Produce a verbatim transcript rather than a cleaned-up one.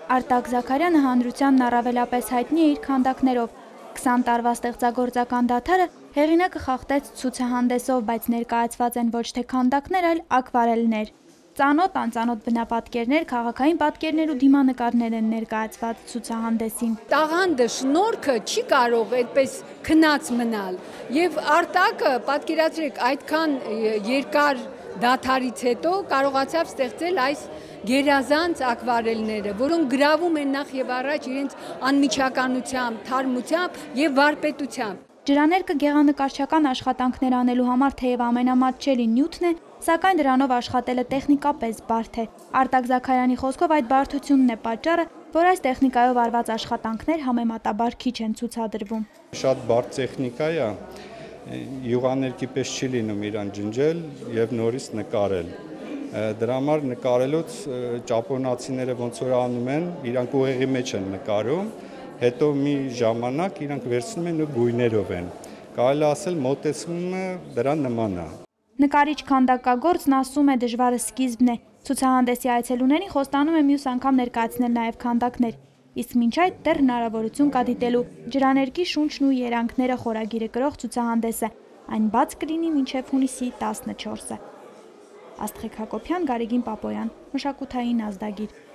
Արտակ Զաքարյանը հանրությանն առավելապես հայտնի է իր քանդակներով։ քսան տարվա ստեղծագործական դադարը հեղինակը խախտեց ցուցահանդեսով, բայց ներկայացված են ոչ թե քանդակներ, այլ ակվարելներ։ Ծանոթ, անծանոթ բնապատկերներ, քաղաքային պատկերներ ու դիմանկարներ են ներկայացված ցուցահանդեսին։ Տաղանդը, շնորհքը չի կարող այդպես քնած մնալ։ Եվ Արտակը, պատկերացրեք, այդքան երկար դադարից հետո կարողացավ ստեղծել այս գերազանց ակվարելները, որոնք գրավում են նախ եւ առաջ իրենց անմիջականությամբ, թարմությամբ եւ վարպետությամբ։ Ջրաներկը գեղանկարչական աշխատանքներ անելու համար թեև ամենամատչելի նյութն է, սակայն դրանով աշխատելը տեխնիկապես բարդ է։ Արտակ Զաքարյանի խոսքով այդ բարդությունն է պատճառը, որ այս տեխնիկայով արված աշխատանքներ համեմատաբար քիչ են ցուցադրվում։ Շատ բարդ տեխնիկա է, յուղաներկի պես չի լինում իրան ջնջել եւ նորից նկարել։ Դրա համար նկարելուց ճապոնացիները ոնց որ անում են, իրանք ուղեղի մեջ են նկարում, հետո մի ժամանակ իրանք վերցնում են ու գույներով են։ Կարելի ասել մոտեցումը դրա նման է։ Նկարիչ քանդակագործն ասում է դժվարը սկիզբն է։ Ցուցահանդեսի այցելուներին խոստանում է մյուս անգամ ներկայացնել նաև քանդակներ։ Իսկ մինչ այդ դեռ հնարավորություն կա դիտելու ջրաներկի շունչն ու երանգները խորագիրը կրող ցուցահանդեսը։ Այն բաց կլինի մինչև հունիսի տասնչորսը։ Աստղիկ Հակոբյան, Գարեգին Պապոյան, Մշակութային ազդագիր։